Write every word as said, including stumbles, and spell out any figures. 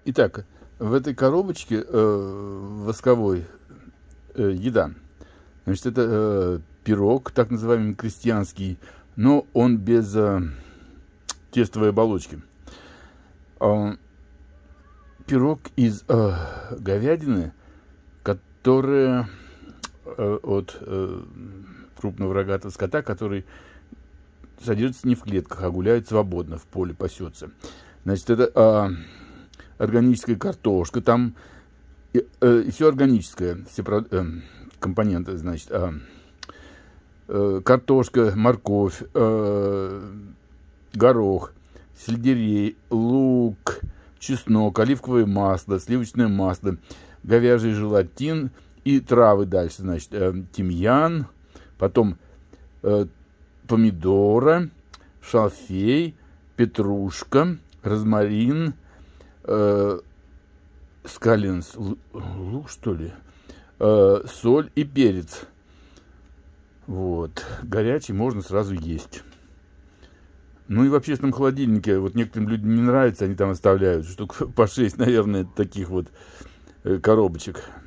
Итак, в этой коробочке э, восковой э, еда. Значит, это э, пирог, так называемый крестьянский, но он без э, тестовой оболочки. Э, пирог из э, говядины, которая э, от э, крупного рогатого скота, который содержится не в клетках, а гуляет свободно, в поле пасется. Значит, это э, органическая картошка, там и, э, и все органическое, все э, компоненты, значит, э, э, картошка, морковь, э, горох, сельдерей, лук, чеснок, оливковое масло, сливочное масло, говяжий желатин и травы дальше, значит, э, тимьян, потом э, помидора, шалфей, петрушка, розмарин, э, скалинс, лук, что ли, э, соль и перец. Вот. Горячий можно сразу есть. Ну и в общественном холодильнике, вот некоторым людям не нравится, они там оставляют штук по шесть, наверное, таких вот коробочек.